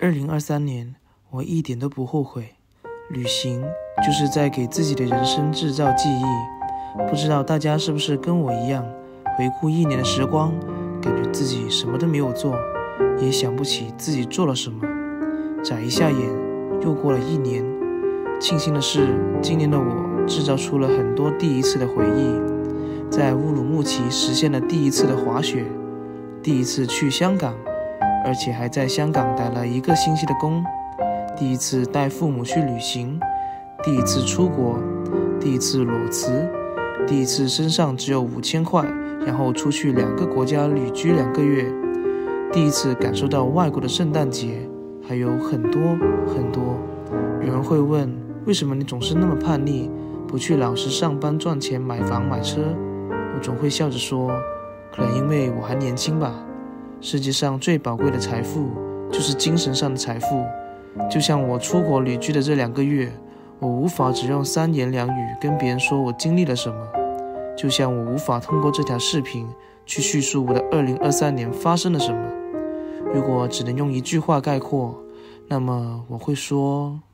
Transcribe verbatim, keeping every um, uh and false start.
二零二三年，我一点都不后悔。旅行就是在给自己的人生制造记忆。不知道大家是不是跟我一样，回顾一年的时光，感觉自己什么都没有做，也想不起自己做了什么。眨一下眼，又过了一年。庆幸的是，今年的我制造出了很多第一次的回忆。在乌鲁木齐实现了第一次的滑雪，第一次去香港，而且还在香港打了一个星期的工。第一次带父母去旅行，第一次出国，第一次裸辞，第一次身上只有五千块，然后出去两个国家旅居两个月，第一次感受到外国的圣诞节，还有很多很多。有人会问，为什么你总是那么叛逆，不去老实上班赚钱买房买车？我总会笑着说，可能因为我还年轻吧。世界上最宝贵的财富就是精神上的财富。就像我出国旅居的这两个月，我无法只用三言两语跟别人说我经历了什么，就像我无法通过这条视频去叙述我的二零二三年发生了什么。如果只能用一句话概括，那么我会说